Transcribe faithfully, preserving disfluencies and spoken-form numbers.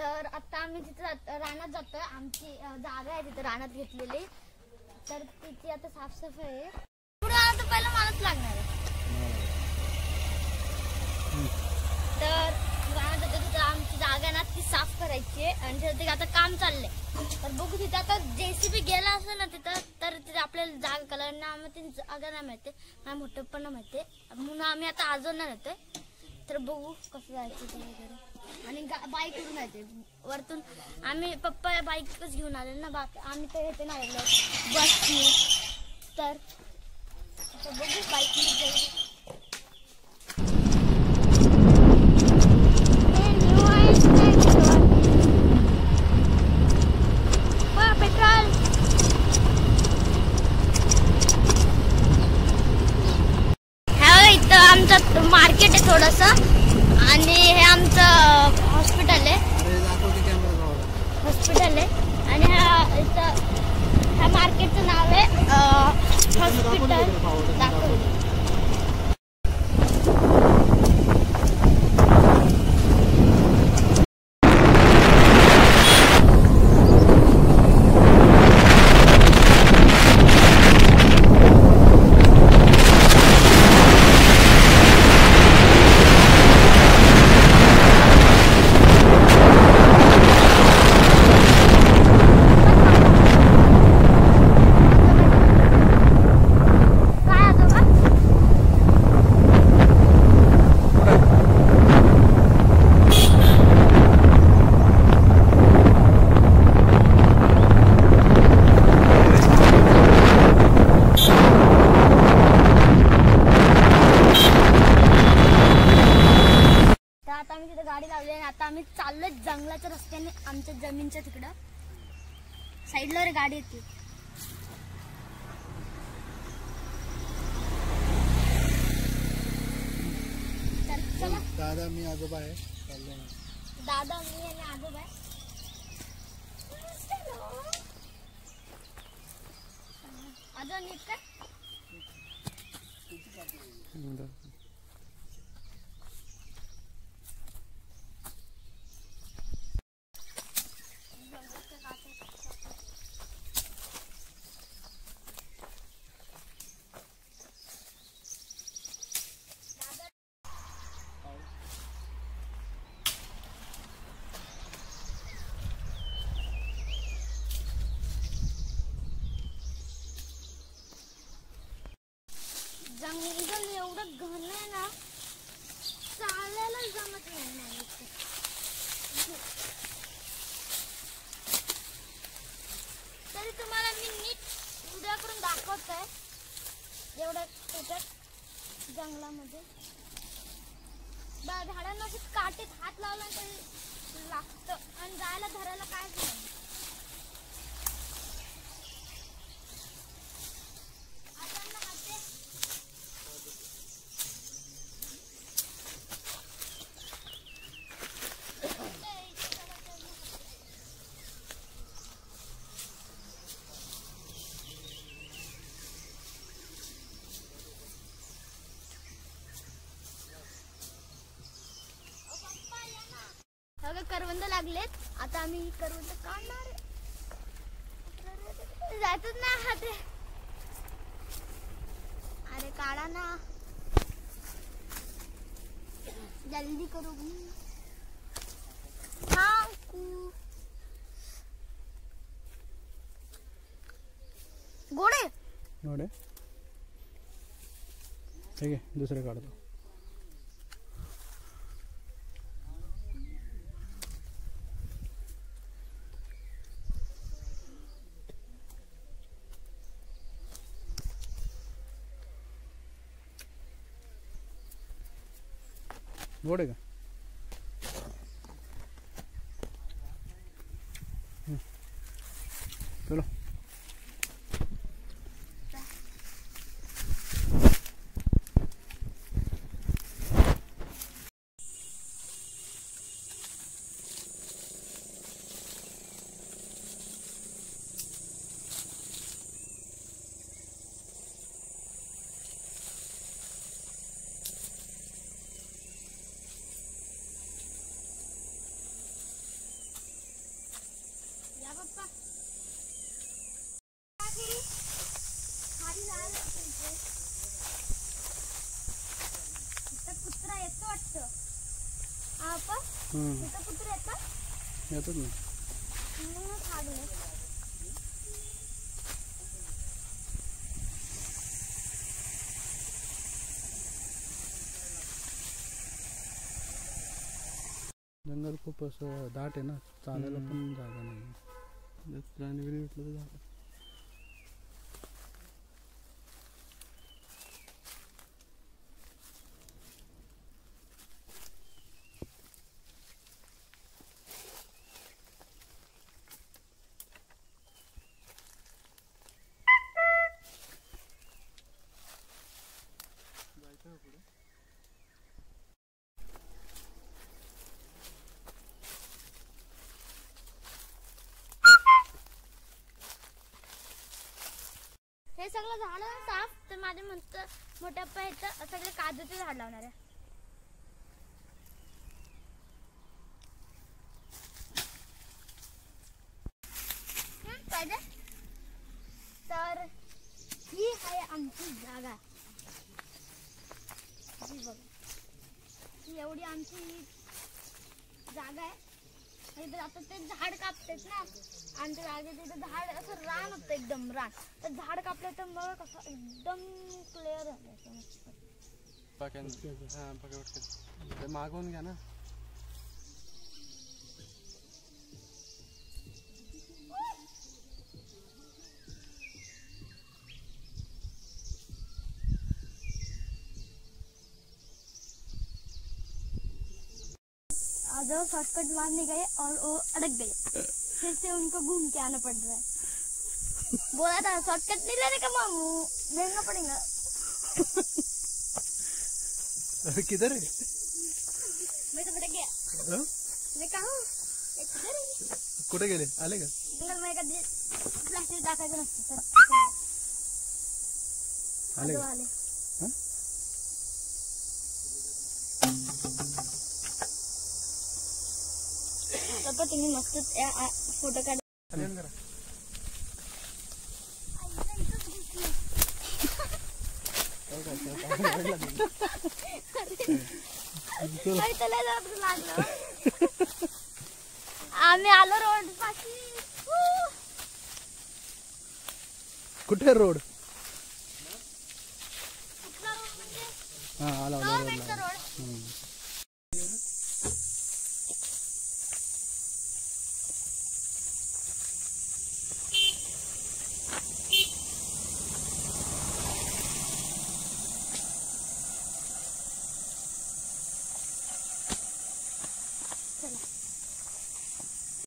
तर आता आम्ही तिथे रानात जातोय. आमची जागा आहे तिथे रानात घेतलेली, तर तिची आता साफसफाई आहे. पुढे आला तर पहिला मालच लागणार आहे. तर रानात जातो तिथे आमची जागा ना ती साफ करायची आहे आणि तिथे आता काम चाललंय. तर बघू तिथे आता जेसीबी गेला असेल ना तिथं, तर तिथे आपल्याला जागा कलर ना ती जागा नाही माहिती, नाही मोठं पण नाही माहिती म्हणून आम्ही आता आजोरणार येतोय. तर बघू कसं जायचं ते वगैरे. आणि बाईक करून जायचे वरतून. आम्ही पप्पा बाईकच घेऊन आले ना, बाकी आम्ही तर येते ना बसनी. तर बघू बाईकने जाऊ. पेट्रोल ह्या इथं आमचं मार्केट आहे थोडंसं, आणि हे आमचं हॉस्पिटल आहे. हॉस्पिटल आहे आणि ह्या इथं ह्या मार्केटचं नाव आहे हॉस्पिटल. दाखवलं गाडी लावली आणि आता आम्ही चाललोय जंगलाच्या रस्त्याने आमच्या जमीनच्या तिकडं साईडला रे गाडी येते. दादा मी आजोबा आहे. दादा मी आणि आजोबा आहे. अजून नीट काय जंगल एवढं घन आहे ना, चालायला जमत नाही. तरी तुम्हाला मी नीट उद्या करून दाखवत आहे एवढ्या त्याच्यात जंगलामध्ये. झाडांना असे काटेत हात लावला तरी लागतं आणि जायला धरायला काय नाही. करवंद लागलेत, आता आम्ही करवंद काढणार. जातच नाही हात. अरे काढा ना, जल्दी करू. गोडे गोडे ठीक आहे, दुसरे काढतो. गोड आहे का? चलो हम्म. तिथं कुत्रे येतात येतात ना. म्हणूनच हागले. जंगल खूप असं दाट आहे ना, चालायला पण जागा नाही. प्राणी भेटलं तर झालं. हे सगळं झालं साफ तर माझे म्हणत मोठ्या पप्पा इथं सगळे काजूचे झाड लावणार आहे. हम्म, पाहिजे तर ही आहे आमची जागा. ही बघा, ही एवढी आमची ही जागा आहे. इथं आता ते झाड कापतेत ना आमच्या जागेत, इथं झाड असं रान होतं एकदम रान. तर झाड कापलं तर मग कसं एकदम क्लिअर झालं. मागवून घ्या ना. जो शॉर्टकट मारने गए और वो अड़क गए, फिर से उनको घूम के आना पड़ रहा है. बोला था शॉर्टकट नहीं लेने का मामू, लेना पड़ेगा. किधर है? मैं तो भटक गया. मैं कहा हूँ किधर है? कुठे गेले? आले का? जंगल में कधी प्लास्टिक टाकायचं नसतं तर आले आजो का? आले. हं? तर तुम्ही मस्त फोटो काढ. करा. आम्ही आलो रोड पाशी. कुठे रोड? कुठला रोड म्हणजे हा आला आला गव्हर्नमेंटचा